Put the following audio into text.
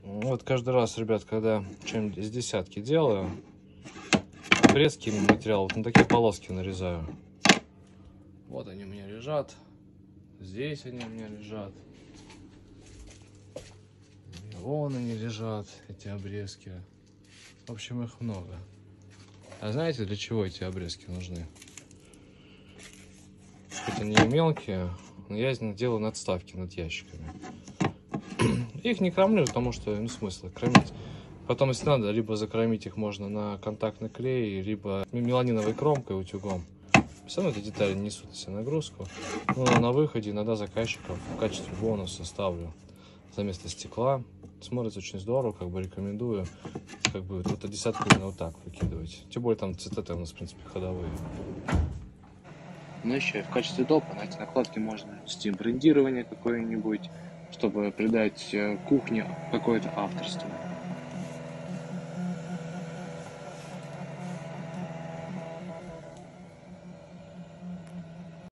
Вот каждый раз, ребят, когда что-нибудь из десятки делаю, обрезки материала, вот на такие полоски нарезаю. Вот они у меня лежат. Здесь они у меня лежат. И вон они лежат, эти обрезки. В общем, их много. А знаете, для чего эти обрезки нужны? Хоть они и мелкие, но я делаю надставки над ящиками. Их не кромлю, потому что смысла кромить. Потом, если надо, либо закромить их можно на контактный клей, либо меланиновой кромкой, утюгом. Все равно эти детали несут на себе нагрузку. Но на выходе иногда заказчиков в качестве бонуса ставлю за место стекла. Смотрится очень здорово, рекомендую. Вот десятку именно вот так выкидывать. Тем более там цветы у нас, в принципе, ходовые. Но еще в качестве допа на эти накладки можно нанести брендирование какое-нибудь, чтобы придать кухне какое-то авторство.